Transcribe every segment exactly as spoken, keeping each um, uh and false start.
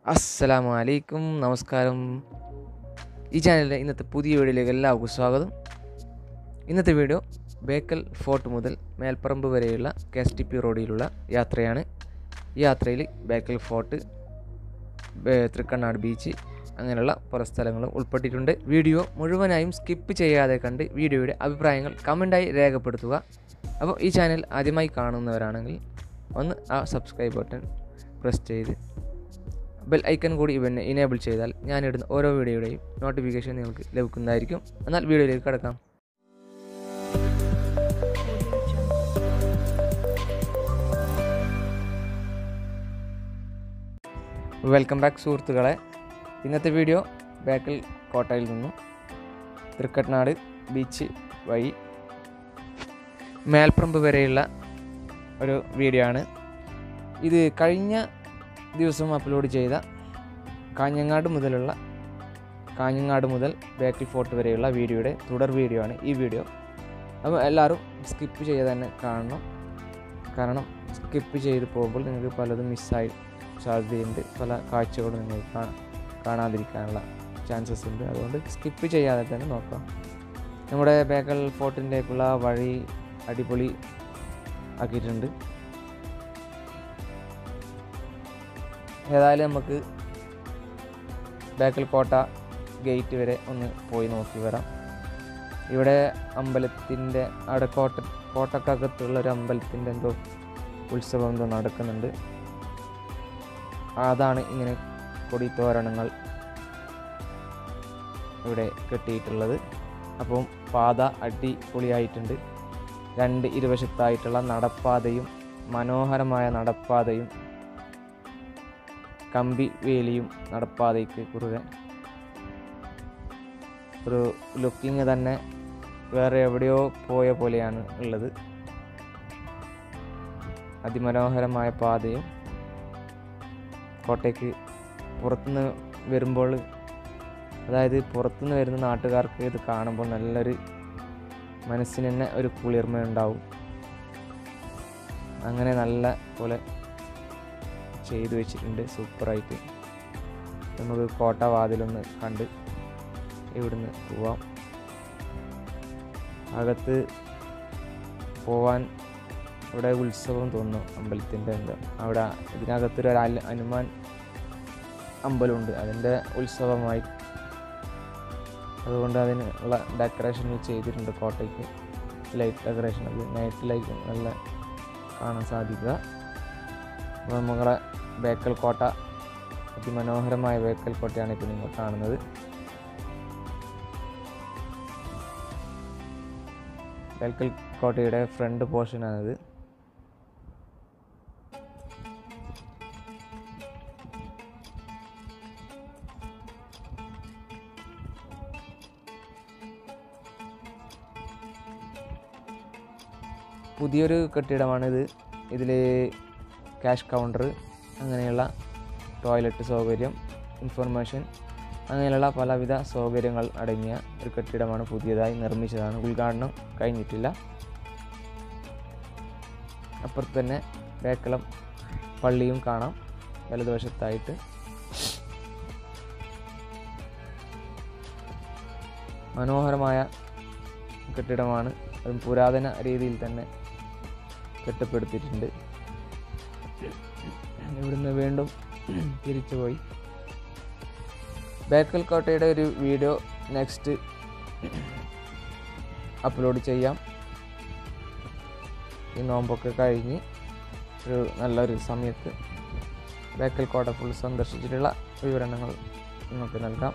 അസ്സലാമു അലൈക്കും, നമസ്കാരം. ഈ ചാനലിലെ ഇന്നത്തെ പുതിയ വീഡിയോയിലേക്ക് എല്ലാവർക്കും സ്വാഗതം. ഇന്നത്തെ വീഡിയോ ബേക്കൽ ഫോർട്ട് മുതൽ മേൽപ്പറമ്പ് വരെയുള്ള കെ എസ് ടി പി റോഡിലുള്ള യാത്രയാണ്. ഈ യാത്രയിൽ ബേക്കൽ ഫോർട്ട്, തൃക്കണ്ണാട് ബീച്ച് അങ്ങനെയുള്ള പല സ്ഥലങ്ങളും ഉൾപ്പെട്ടിട്ടുണ്ട്. വീഡിയോ മുഴുവനായും സ്കിപ്പ് ചെയ്യാതെ കണ്ട് വീഡിയോയുടെ അഭിപ്രായങ്ങൾ കമൻറ്റായി രേഖപ്പെടുത്തുക. അപ്പോൾ ഈ ചാനൽ ആദ്യമായി കാണുന്നവരാണെങ്കിൽ ഒന്ന് ആ സബ്സ്ക്രൈബ് ബട്ടൺ പ്രസ് ചെയ്ത് ബെൽ ഐക്കൺ കൂടി ഇവനെ ഇനേബിൾ ചെയ്താൽ ഞാനിടുന്ന ഓരോ വീഡിയോയുടെയും നോട്ടിഫിക്കേഷൻ നിങ്ങൾക്ക് ലഭിക്കുന്നതായിരിക്കും. എന്നാൽ വീഡിയോയിലേക്ക് കടക്കാം. വെൽക്കം ബാക്ക് സുഹൃത്തുക്കളെ. ഇന്നത്തെ വീഡിയോ ബേക്കൽ കോട്ടയിൽ നിന്നും തൃക്കണ്ണാട് ബീച്ച് വഴി മേൽപ്പറമ്പ് വരെയുള്ള ഒരു വീഡിയോ ആണ്. ഇത് കഴിഞ്ഞ ദിവസം അപ്ലോഡ് ചെയ്ത കാഞ്ഞങ്ങാട് മുതലുള്ള കാഞ്ഞങ്ങാട് മുതൽ ബേക്കൽ ഫോർട്ട് വരെയുള്ള വീഡിയോയുടെ തുടർ വീഡിയോ ആണ് ഈ വീഡിയോ. അപ്പോൾ എല്ലാവരും സ്കിപ്പ് ചെയ്ത് തന്നെ കാണണം. കാരണം സ്കിപ്പ് ചെയ്ത് പോകുമ്പോൾ നിങ്ങൾക്ക് പലതും മിസ്സായി സാധ്യതയുണ്ട്. പല കാഴ്ചകളും നിങ്ങൾക്ക് കാണാതിരിക്കാനുള്ള ചാൻസസ് ഉണ്ട്. അതുകൊണ്ട് സ്കിപ്പ് ചെയ്യാതെ തന്നെ നോക്കാം. നമ്മുടെ ബേക്കൽ ഫോർട്ടിൻ്റെക്കുള്ള വഴി അടിപൊളി ആക്കിയിട്ടുണ്ട്. ഏതായാലും നമുക്ക് ബേക്കൽ കോട്ട ഗേറ്റ് വരെ ഒന്ന് പോയി നോക്കി വരാം. ഇവിടെ അമ്പലത്തിൻ്റെ അവിടെ കോട്ട കോട്ടക്കകത്തുള്ള ഒരു അമ്പലത്തിൻ്റെ എന്തോ ഉത്സവം എന്തോ നടക്കുന്നുണ്ട്. അതാണ് ഇങ്ങനെ കൊടിത്തോരണങ്ങൾ ഇവിടെ കെട്ടിയിട്ടുള്ളത്. അപ്പം പാത അടിപൊളിയായിട്ടുണ്ട്. രണ്ട് ഇരുവശത്തായിട്ടുള്ള നടപ്പാതയും മനോഹരമായ നടപ്പാതയും കമ്പി വേലിയും നടപ്പാതയ്ക്ക് കുറുകെ ഒരു ലുക്കിങ് തന്നെ വേറെ എവിടെയോ പോയ പോലെയാണ് ഉള്ളത്. അതിമനോഹരമായ പാതയും കോട്ടയ്ക്ക് പുറത്തുനിന്ന് വരുമ്പോൾ, അതായത് പുറത്തുനിന്ന് വരുന്ന നാട്ടുകാർക്ക് ഇത് കാണുമ്പോൾ നല്ലൊരു മനസ്സിന് തന്നെ ഒരു കുളിർമ ഉണ്ടാവും. അങ്ങനെ നല്ല പോലെ ചെയ്തു വെച്ചിട്ടുണ്ട്, സൂപ്പറായിട്ട്. നമുക്ക് കോട്ട വാതിലൊന്ന് കണ്ട് ഇവിടുന്ന് പോവാം. അകത്ത് പോവാൻ ഇവിടെ ഉത്സവം തോന്നുന്നു, അമ്പലത്തിൻ്റെ എന്താ അവിടെ ഇതിനകത്തൊരു ഹനുമാൻ അമ്പലമുണ്ട്, അതിൻ്റെ ഉത്സവമായി. അതുകൊണ്ട് അതിനുള്ള ഡെക്കറേഷൻ ചെയ്തിട്ടുണ്ട് കോട്ടയ്ക്ക്. ലൈറ്റ് ഡെക്കറേഷൻ, അത് നൈറ്റ് ലൈറ്റ് നല്ല കാണാൻ സാധിക്കുക. അപ്പോൾ നമ്മളെ ബേക്കൽ കോട്ട, അതിമനോഹരമായ ബേക്കൽ കോട്ടയാണ് ഇപ്പോൾ നിങ്ങൾ കാണുന്നത്. ബേക്കൽ കോട്ടയുടെ ഫ്രണ്ട് പോർഷനാണിത്. പുതിയൊരു കെട്ടിടമാണിത്. ഇതിൽ ക്യാഷ് കൗണ്ടർ, അങ്ങനെയുള്ള ടോയ്ലറ്റ് സൗകര്യം, ഇൻഫർമേഷൻ, അങ്ങനെയുള്ള പലവിധ സൗകര്യങ്ങൾ അടങ്ങിയ ഒരു കെട്ടിടമാണ്. പുതിയതായി നിർമ്മിച്ചതാണ്. ഉദ്ഘാടനം കഴിഞ്ഞിട്ടില്ല. അപ്പുറത്ത് തന്നെ ബേക്കലം പള്ളിയും കാണാം വലതുവശത്തായിട്ട്. മനോഹരമായ കെട്ടിടമാണ്. അതും പുരാതന രീതിയിൽ തന്നെ കെട്ടിപ്പടുത്തിട്ടുണ്ട്. ഇവിടുന്ന് വീണ്ടും തിരിച്ചു പോയി ബേക്കൽ കോട്ടയുടെ ഒരു വീഡിയോ നെക്സ്റ്റ് അപ്ലോഡ് ചെയ്യാം. ഈ നോമ്പൊക്കെ കഴിഞ്ഞ് ഒരു നല്ലൊരു സമയത്ത് ബേക്കൽ കോട്ട ഫുൾ സന്ദർശിച്ചിട്ടുള്ള വിവരണങ്ങൾ നിങ്ങൾക്ക് നൽകാം.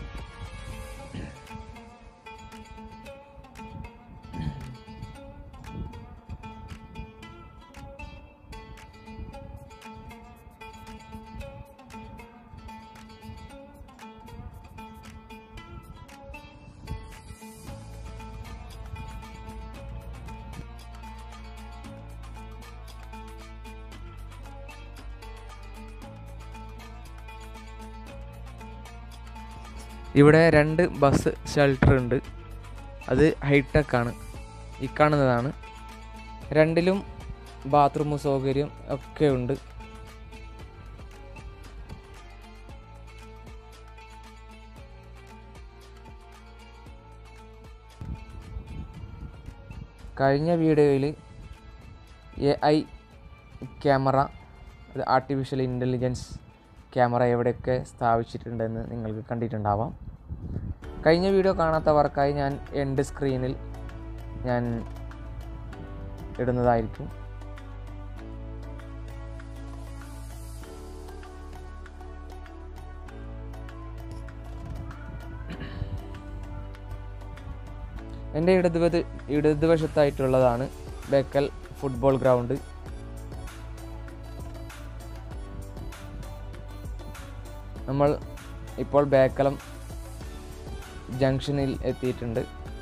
ഇവിടെ രണ്ട് ബസ് ഷെൽട്ടർ ഉണ്ട്. അത് ഹൈടെക് ആണ്. ഈ കാണുന്നതാണ്. രണ്ടിലും ബാത്റൂം സൗകര്യം ഒക്കെ ഉണ്ട്. കഴിഞ്ഞ വീഡിയോയിൽ എ ഐ ക്യാമറ, അത് ആർട്ടിഫിഷ്യൽ ഇൻ്റലിജൻസ് ക്യാമറ എവിടെയൊക്കെ സ്ഥാപിച്ചിട്ടുണ്ടെന്ന് നിങ്ങൾക്ക് കണ്ടിട്ടുണ്ടാവാം. കഴിഞ്ഞ വീഡിയോ കാണാത്തവർക്കായി ഞാൻ എൻഡ് സ്ക്രീനിൽ ഞാൻ ഇടുന്നതായിരിക്കും. എൻ്റെ ഇടതുവശ ഇടതുവശത്തായിട്ടുള്ളതാണ് ബേക്കൽ ഫുട്ബോൾ ഗ്രൗണ്ട്. നമ്മൾ ഇപ്പോൾ ബേക്കലം ജംഗ്ഷനിൽ എത്തിയിട്ടുണ്ട്.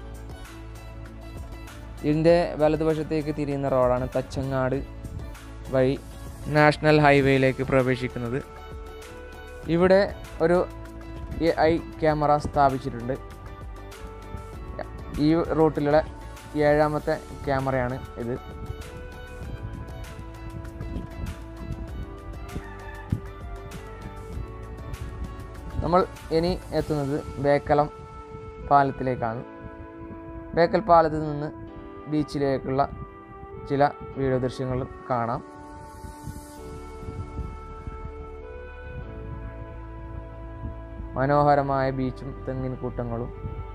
ഇതിൻ്റെ വലതുവശത്തേക്ക് തിരിയുന്ന റോഡാണ് തച്ചങ്ങാട് വഴി നാഷണൽ ഹൈവേയിലേക്ക് പ്രവേശിക്കുന്നത്. ഇവിടെ ഒരു എ ഐ ക്യാമറ സ്ഥാപിച്ചിട്ടുണ്ട്. ഈ റൂട്ടിലുള്ള ഏഴാമത്തെ ക്യാമറയാണ് ഇത്. നമ്മൾ ഇനി എത്തുന്നത് ബേക്കലം പാലത്തിലേക്കാണ്. ബേക്കൽ പാലത്തിൽ നിന്ന് ബീച്ചിലേക്കുള്ള ചില വീഡിയോ ദൃശ്യങ്ങൾ കാണാം. മനോഹരമായ ബീച്ചും തെങ്ങിൻ കൂട്ടങ്ങളും.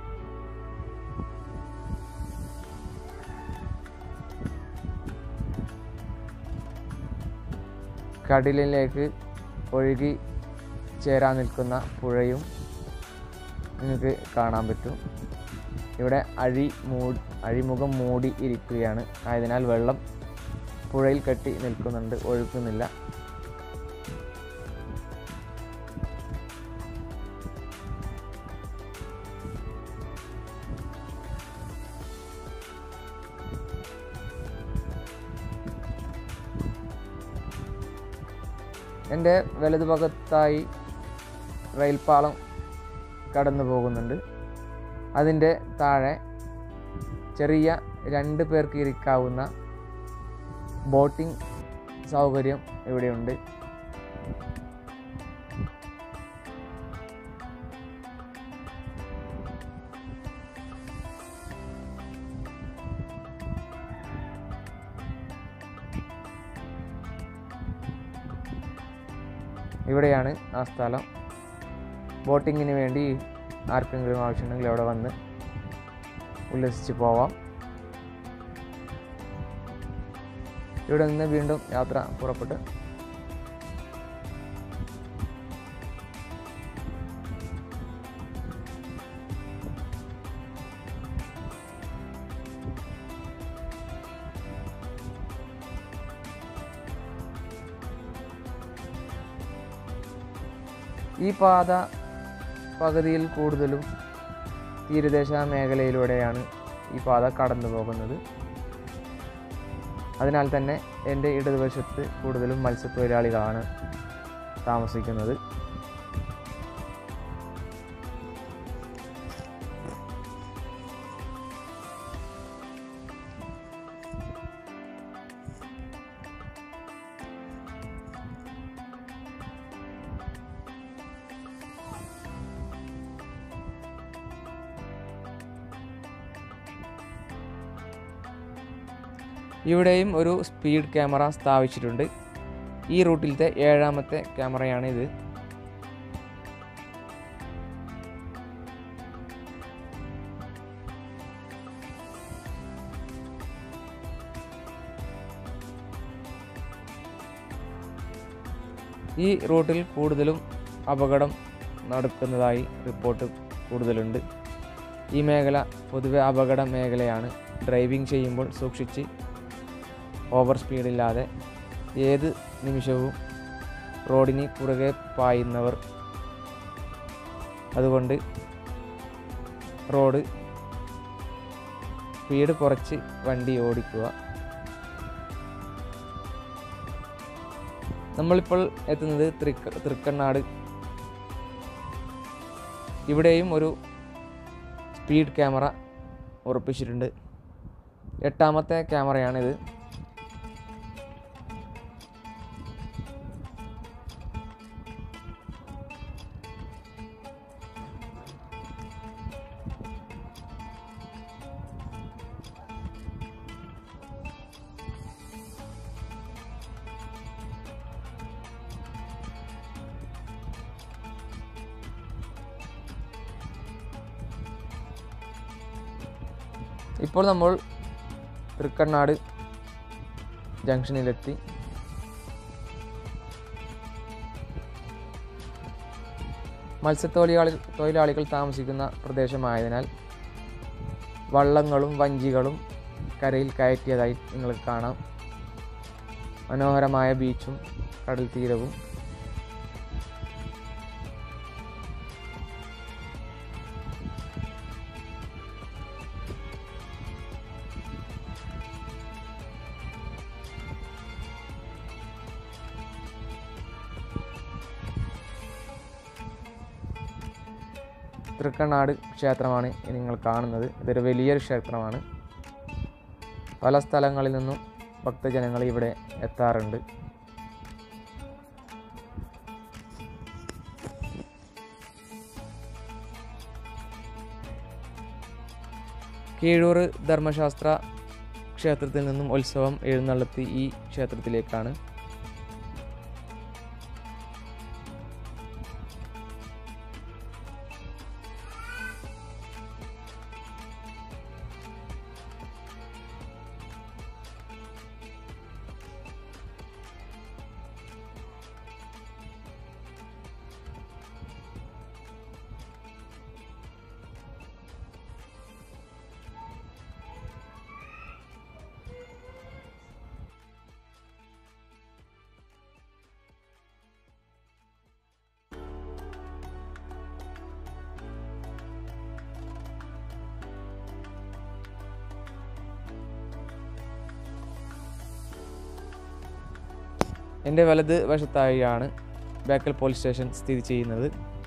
കടലിലേക്ക് ഒഴുകി ചേരാൻ നിൽക്കുന്ന പുഴയും നിങ്ങൾക്ക് കാണാൻ പറ്റും. ഇവിടെ അഴി മൂ അഴിമുഖം മൂടി ഇരിക്കുകയാണ്. ആയതിനാൽ വെള്ളം പുഴയിൽ കെട്ടി നിൽക്കുന്നുണ്ട്, ഒഴുകുന്നില്ല. എൻ്റെ വലതുഭാഗത്തായി റെയിൽപാളം കടന്നു പോകുന്നുണ്ട്. അതിൻ്റെ താഴെ ചെറിയ രണ്ട് പേർക്ക് ഇരിക്കാവുന്ന ബോട്ടിംഗ് സൗകര്യം ഇവിടെയുണ്ട്. ഇവിടെയാണ് ആ സ്ഥലം. ബോട്ടിങ്ങിന് വേണ്ടി ആർക്കെങ്കിലും ആവശ്യമുണ്ടെങ്കിൽ അവിടെ വന്ന് ഉല്ലസിച്ച് പോവാം. ഇവിടെ നിന്ന് വീണ്ടും യാത്ര പുറപ്പെട്ട് ഈ പാത പകുതിയിൽ കൂടുതലും തീരദേശ മേഖലയിലൂടെയാണ് ഈ പാത കടന്നു പോകുന്നത്. അതിനാൽ തന്നെ എൻ്റെ ഇടതുവശത്ത് കൂടുതലും മത്സ്യത്തൊഴിലാളികളാണ് താമസിക്കുന്നത്. ഇവിടെയും ഒരു സ്പീഡ് ക്യാമറ സ്ഥാപിച്ചിട്ടുണ്ട്. ഈ റൂട്ടിലത്തെ ഏഴാമത്തെ ക്യാമറയാണിത്. ഈ റൂട്ടിൽ കൂടുതലും അപകടം നടക്കുന്നതായി റിപ്പോർട്ട് കൂടുതലുണ്ട്. ഈ മേഖല പൊതുവെ അപകട മേഖലയാണ്. ഡ്രൈവിംഗ് ചെയ്യുമ്പോൾ സൂക്ഷിച്ച് ഓവർ സ്പീഡില്ലാതെ ഏത് നിമിഷവും റോഡിന് പുറകെ പായുന്നവർ. അതുകൊണ്ട് റോഡ് സ്പീഡ് കുറച്ച് വണ്ടി ഓടിക്കുക. നമ്മളിപ്പോൾ എത്തുന്നത് തൃക്ക തൃക്കണ്ണാട്. ഇവിടെയും ഒരു സ്പീഡ് ക്യാമറ ഉറപ്പിച്ചിട്ടുണ്ട്. എട്ടാമത്തെ ക്യാമറയാണിത്. ഇപ്പോൾ നമ്മൾ തൃക്കണ്ണാട് ജംഗ്ഷനിലെത്തി. മത്സ്യത്തൊഴിലാളി തൊഴിലാളികൾ താമസിക്കുന്ന പ്രദേശമായതിനാൽ വള്ളങ്ങളും വഞ്ചികളും കരയിൽ കയറ്റിയതായി നിങ്ങൾക്ക് കാണാം. മനോഹരമായ ബീച്ചും കടൽ തീരവും. തൃക്കണ്ണാട് ക്ഷേത്രമാണ് നിങ്ങൾ കാണുന്നത്. ഇതൊരു വലിയൊരു ക്ഷേത്രമാണ്. പല സ്ഥലങ്ങളിൽ നിന്നും ഭക്തജനങ്ങൾ ഇവിടെ എത്താറുണ്ട്. കീഴൂർ ധർമ്മശാസ്ത്ര ക്ഷേത്രത്തിൽ നിന്നും ഉത്സവം എഴുന്നള്ളത്തി ഈ ക്ഷേത്രത്തിലേക്കാണ്. എൻ്റെ വലത് വശത്തായാണ് ബേക്കൽ പോലീസ് സ്റ്റേഷൻ സ്ഥിതി ചെയ്യുന്നത്.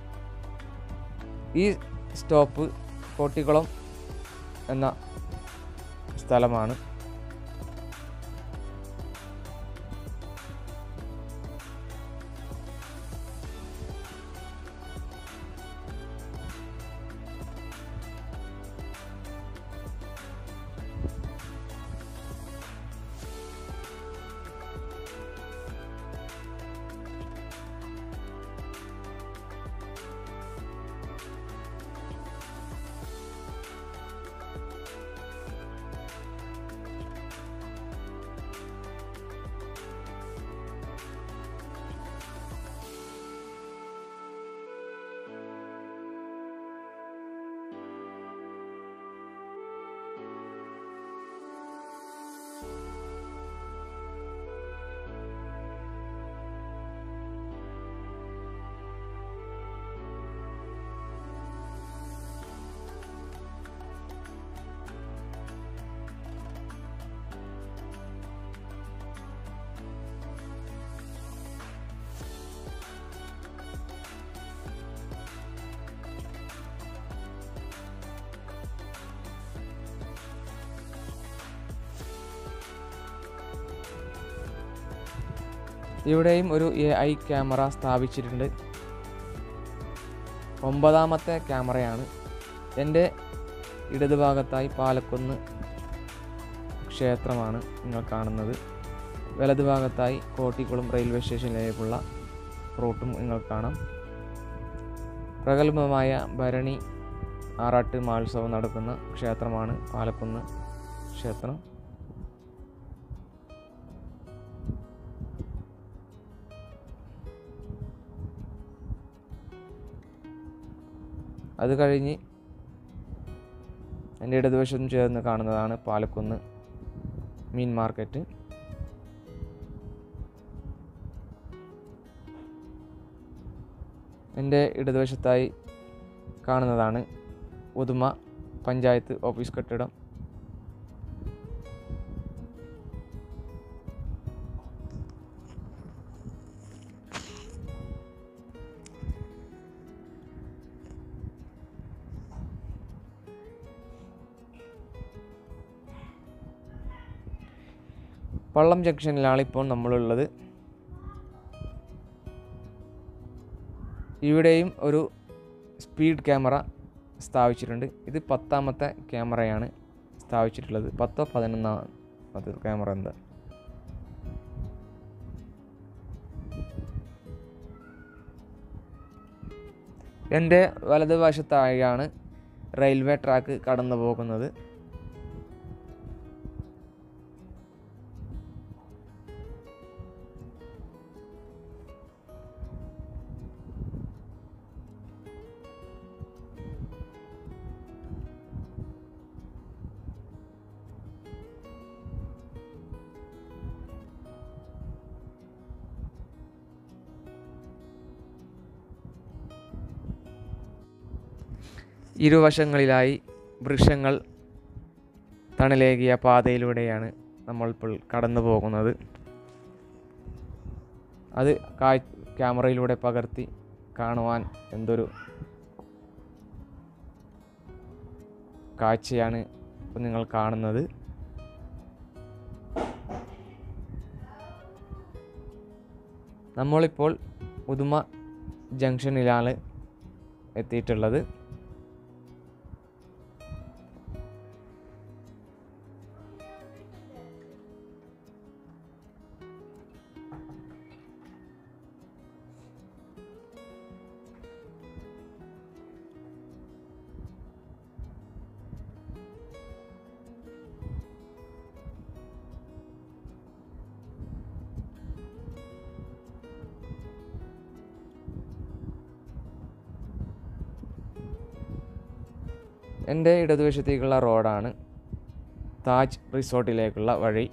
ഈ സ്റ്റോപ്പ് കോട്ടിക്കുളം എന്ന സ്ഥലമാണ്. ഇവിടെയും ഒരു എ ഐ ക്യാമറ സ്ഥാപിച്ചിട്ടുണ്ട്. ഒമ്പതാമത്തെ ക്യാമറയാണ്. എൻ്റെ ഇടതുഭാഗത്തായി പാലക്കുന്ന് ക്ഷേത്രമാണ് നിങ്ങൾ കാണുന്നത്. വലതുഭാഗത്തായി കോട്ടിക്കുളം റെയിൽവേ സ്റ്റേഷനിലേക്കുള്ള റൂട്ടും നിങ്ങൾ കാണാം. പ്രഗത്ഭമായ ഭരണി ആറാട്ട് മഹോത്സവം നടക്കുന്ന ക്ഷേത്രമാണ് പാലക്കുന്ന് ക്ഷേത്രം. അത് കഴിഞ്ഞ് എൻ്റെ ഇടതുവശം ചേർന്ന് കാണുന്നതാണ് പാലക്കുന്ന് മീൻ മാർക്കറ്റ്. എൻ്റെ ഇടതുവശത്തായി കാണുന്നതാണ് ഉദുമ പഞ്ചായത്ത് ഓഫീസ് കെട്ടിടം. പള്ളം ജംഗ്ഷനിലാണ് ഇപ്പോൾ നമ്മളുള്ളത്. ഇവിടെയും ഒരു സ്പീഡ് ക്യാമറ സ്ഥാപിച്ചിട്ടുണ്ട്. ഇത് പത്താമത്തെ ക്യാമറയാണ് സ്ഥാപിച്ചിട്ടുള്ളത്. പത്തോ പതിനൊന്നാമത്തെ ക്യാമറ എന്താ. എൻ്റെ വലതുവശത്തായാണ് റെയിൽവേ ട്രാക്ക് കടന്നു പോകുന്നത്. ഇരുവശങ്ങളിലായി വൃക്ഷങ്ങൾ തണലേകിയ പാതയിലൂടെയാണ് നമ്മളിപ്പോൾ കടന്നു പോകുന്നത്. അത് ക്യാമറയിലൂടെ പകർത്തി കാണുവാൻ എന്തൊരു കാഴ്ചയാണ് ഇപ്പോൾ നിങ്ങൾ കാണുന്നത്. നമ്മളിപ്പോൾ ഉദുമ ജംഗ്ഷനിലാണ് എത്തിയിട്ടുള്ളത്. എൻ്റെ ഇടതുവശത്തേക്കുള്ള റോഡാണ് താജ് റിസോർട്ടിലേക്കുള്ള വഴി.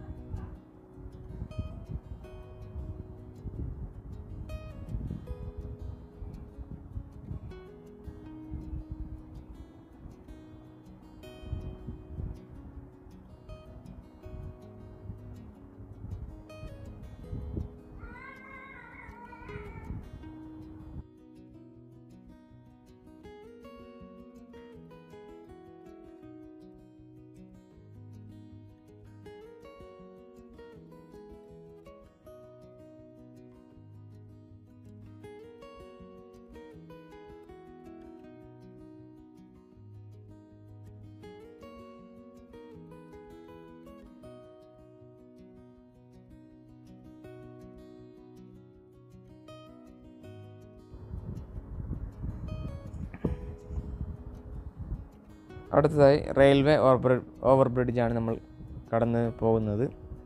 അടുത്തതായി റെയിൽവേ ഓവർ ഓവർ ബ്രിഡ്ജാണ് നമ്മൾ കടന്ന് പോകുന്നത്.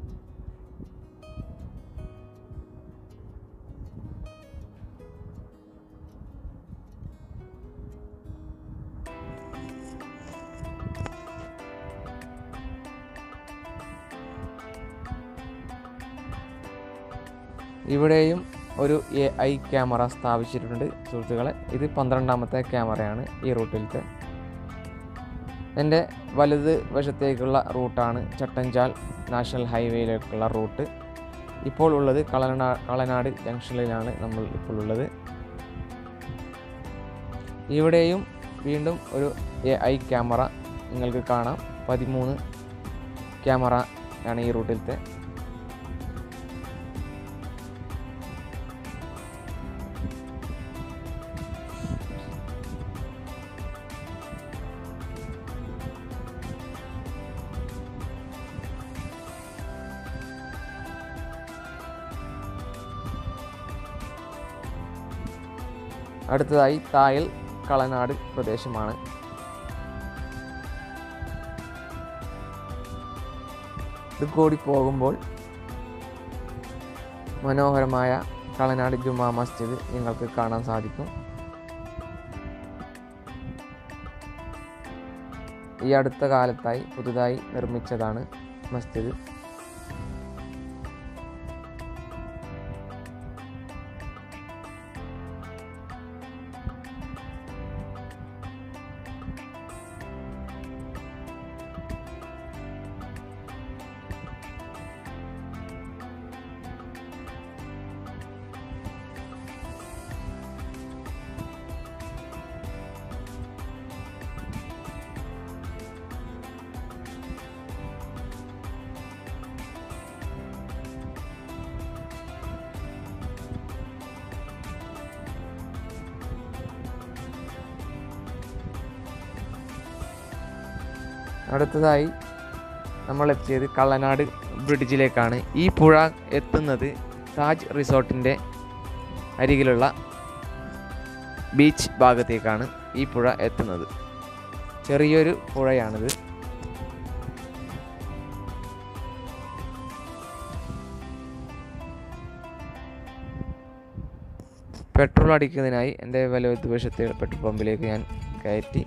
ഇവിടെയും ഒരു എ ഐ ക്യാമറ സ്ഥാപിച്ചിട്ടുണ്ട് സുഹൃത്തുക്കളെ. ഇത് പന്ത്രണ്ടാമത്തെ ക്യാമറയാണ് ഈ റൂട്ടിലത്തെ. എൻ്റെ വലത് വശത്തേക്കുള്ള റൂട്ടാണ് ചട്ടഞ്ചാൽ നാഷണൽ ഹൈവേയിലേക്കുള്ള റൂട്ട്. ഇപ്പോൾ ഉള്ളത് കളനാ കളനാട് ജംഗ്ഷനിലാണ് നമ്മൾ ഇപ്പോൾ ഉള്ളത്. ഇവിടെയും വീണ്ടും ഒരു എ ഐ ക്യാമറ നിങ്ങൾക്ക് കാണാം. പതിമൂന്ന് ക്യാമറ ആണ് ഈ റൂട്ടിലത്തെ. അടുത്തതായി തായൽ കളനാട് പ്രദേശമാണ്. ഇത് കൂടി പോകുമ്പോൾ മനോഹരമായ കളനാട് ജുമാ മസ്ജിദ് നിങ്ങൾക്ക് കാണാൻ സാധിക്കും. ഈ അടുത്ത കാലത്തായി പുതുതായി നിർമ്മിച്ചതാണ് മസ്ജിദ്. അടുത്തതായി നമ്മൾ എത്തിയത് കള്ളനാട് ബ്രിഡ്ജിലേക്കാണ്. ഈ പുഴ എത്തുന്നത് താജ് റിസോർട്ടിൻ്റെ അരികിലുള്ള ബീച്ച് ഭാഗത്തേക്കാണ് ഈ പുഴ എത്തുന്നത്. ചെറിയൊരു പുഴയാണിത്. പെട്രോൾ അടിക്കുന്നതിനായി എൻ്റെ വലതുവശത്തെ പെട്രോൾ പമ്പിലേക്ക് ഞാൻ കയറ്റി.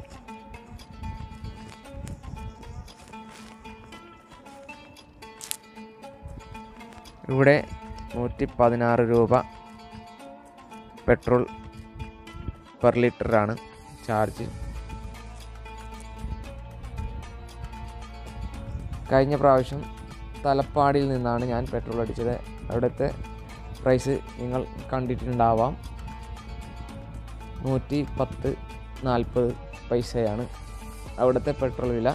ഇവിടെ നൂറ്റി പതിനാറ് രൂപ പെട്രോൾ പെർ ലിറ്ററാണ് ചാർജ്. കഴിഞ്ഞ പ്രാവശ്യം തലപ്പാടിയിൽ നിന്നാണ് ഞാൻ പെട്രോൾ അടിച്ചത്. അവിടുത്തെ പ്രൈസ് നിങ്ങൾ കണ്ടിട്ടുണ്ടാവാം. നൂറ്റി പത്ത് നാൽപ്പത് പൈസയാണ് അവിടുത്തെ പെട്രോൾ വില.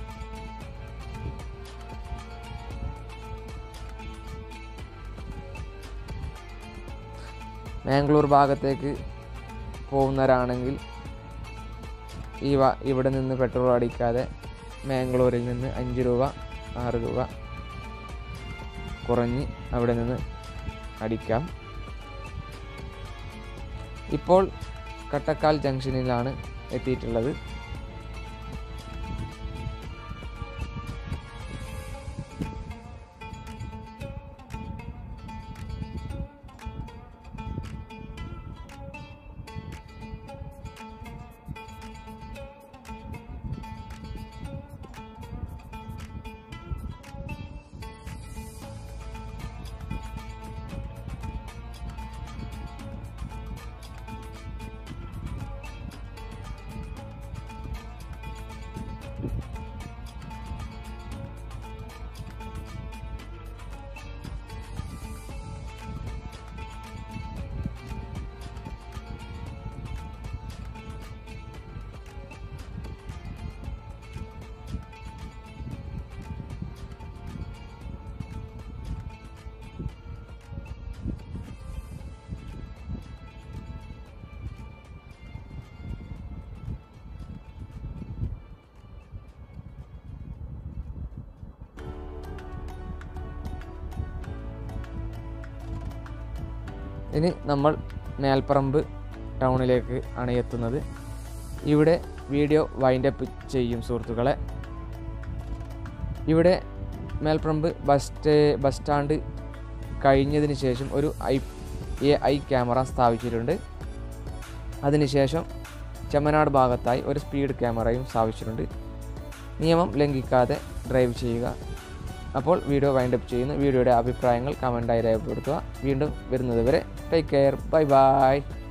മാംഗ്ലൂർ ഭാഗത്തേക്ക് പോകുന്നവരാണെങ്കിൽ ഈ ഇവിടെ നിന്ന് പെട്രോൾ അടിക്കാതെ മാംഗ്ലൂരിൽ നിന്ന് അഞ്ച് രൂപ ആറ് രൂപ കുറഞ്ഞ് അവിടെ നിന്ന് അടിക്കാം. ഇപ്പോൾ കട്ടക്കാൽ ജംഗ്ഷനിലാണ് എത്തിയിട്ടുള്ളത്. ഇനി നമ്മൾ മേൽപ്പറമ്പ് ടൗണിലേക്ക് ആണ് എത്തുന്നത്. ഇവിടെ വീഡിയോ വൈൻഡപ്പ് ചെയ്യും സുഹൃത്തുക്കളെ. ഇവിടെ Melparamba bus stay bus stand കഴിഞ്ഞതിന് ശേഷം ഒരു ഐ എ ഐ ക്യാമറ സ്ഥാപിച്ചിട്ടുണ്ട്. അതിനുശേഷം ചെമ്മനാട് ഭാഗത്തായി ഒരു സ്പീഡ് ക്യാമറയും സ്ഥാപിച്ചിട്ടുണ്ട്. നിയമം ലംഘിക്കാതെ ഡ്രൈവ് ചെയ്യുക. അപ്പോൾ വീഡിയോ വൈൻഡപ്പ് ചെയ്യുന്നു. വീഡിയോയുടെ അഭിപ്രായങ്ങൾ കമൻറ്റായി രേഖപ്പെടുത്തുക. വീണ്ടും വരുന്നത് വരെ ടേക്ക് കെയർ. Bye bye.